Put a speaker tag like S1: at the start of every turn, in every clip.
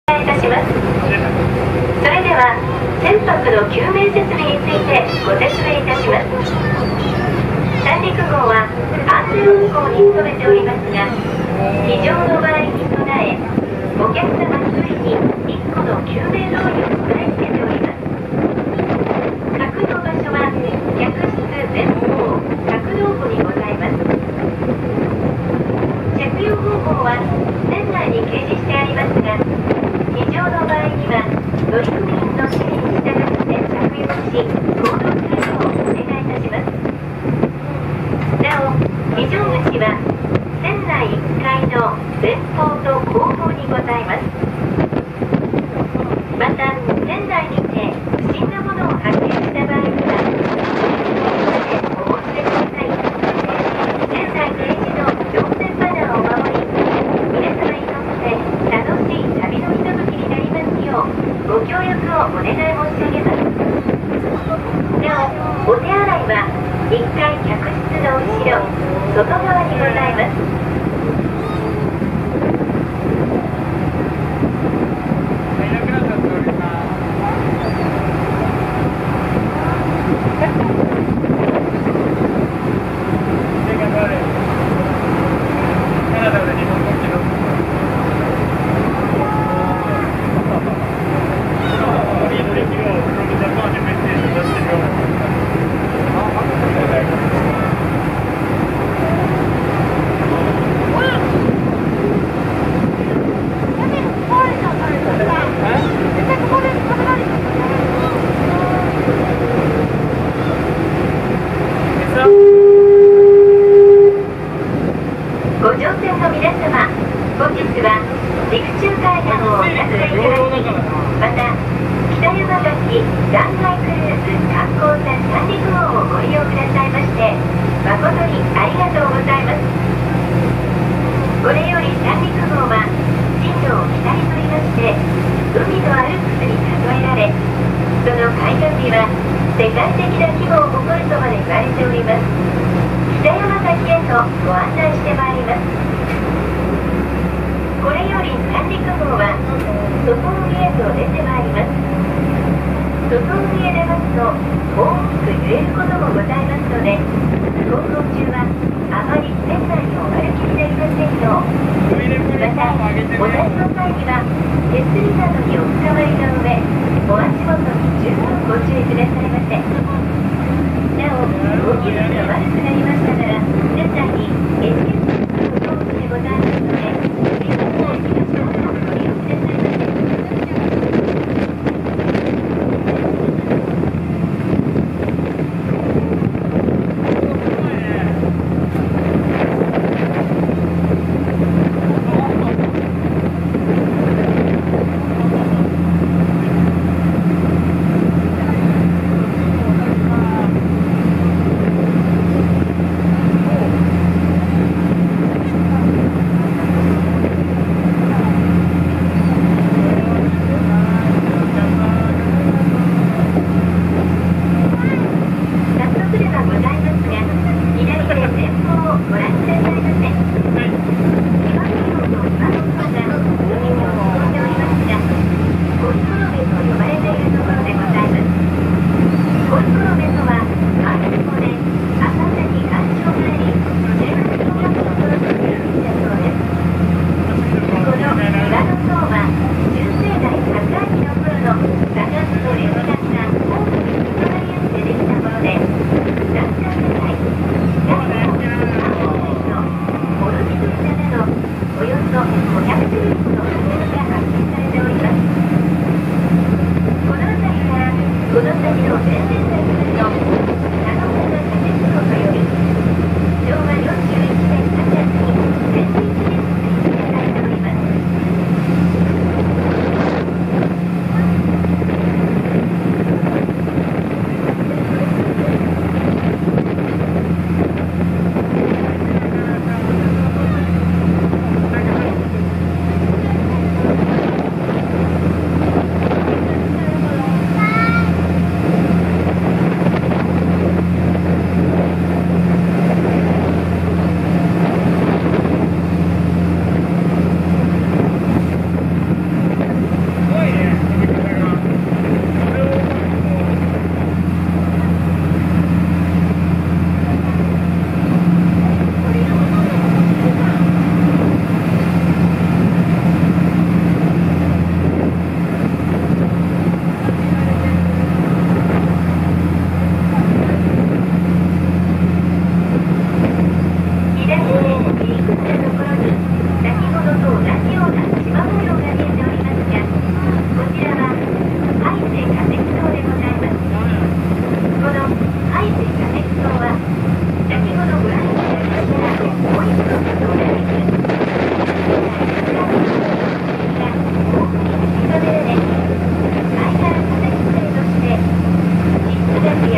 S1: いたします。それでは船舶の救命設備についてご説明いたします。三陸号は安全運航に努めておりますが、非常の場合に備え、お客様一人に1個の救命胴衣を備え付けております。格納場所は客室前方格納庫にございます。着用方法は船内に掲示してありますが、非常の場合には乗組員の指示に従って着用し、行動するようお願いいたします。なお、非常口は船内1階の前方と後方にございます。また、船内にて不審なものを発見した場合には、お忘れください。船内提示の乗船マナーを守り、皆様にとって楽しい旅のひとときになりますよう、ご協力をお願い申し上げます。なお、お手洗いは1階客室の後ろ、外側にございます。ご乗船の皆様、本日は陸中海岸をお訪れいただき、また北山崎断崖クルーズ観光船三陸号をご利用くださいまして、誠にありがとうございます。これより三陸号は進路を北にとりまして、海のアルプスに例えられ、その海岸美は世界的な規模を誇るとまで言われております。北山崎へとご案内してまいります。これより三陸号は外海へと出てまいります。外海へ出ますと大きく揺れることもございますので、航行中はあまり船内をお歩きになりませんよう。また、お立ちの際には手すりなどにおつかまりの上、お足元に十分ご注意くださいませ。なお、ご気分が悪くなりましたなら、船内にSOSの装置でございますので、水をお気持ちをご利用くださいませ。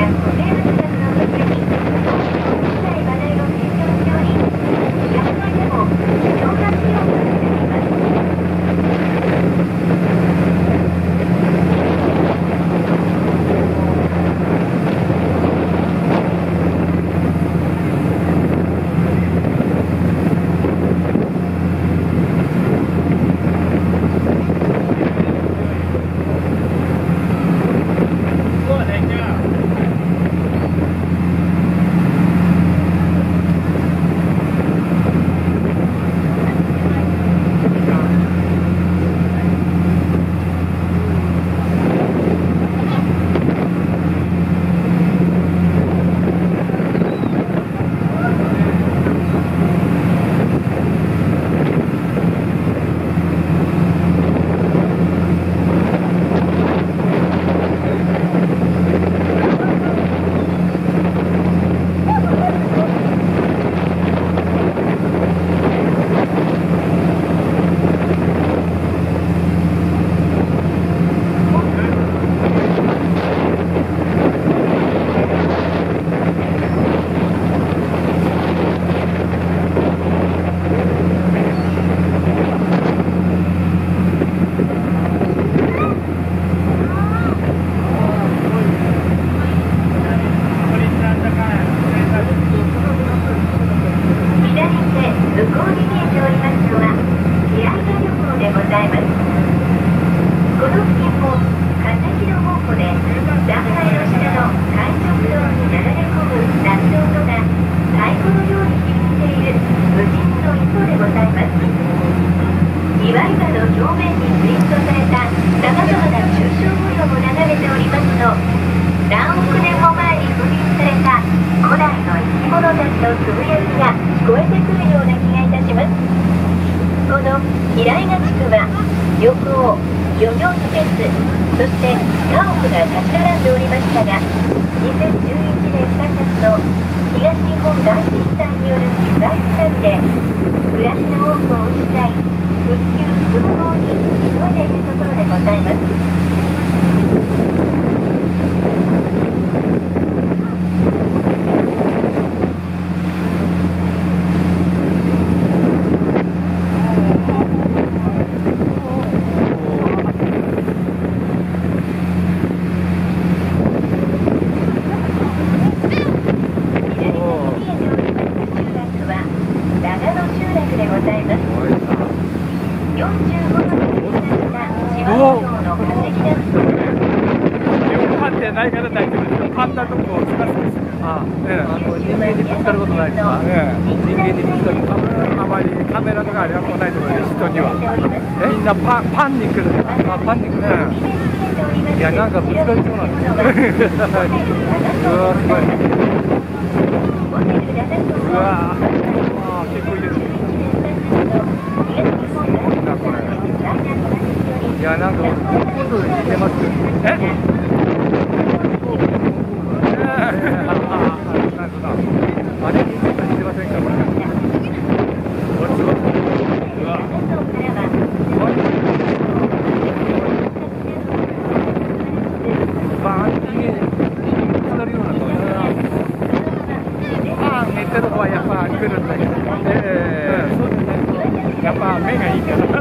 S2: やっぱ目がいいから。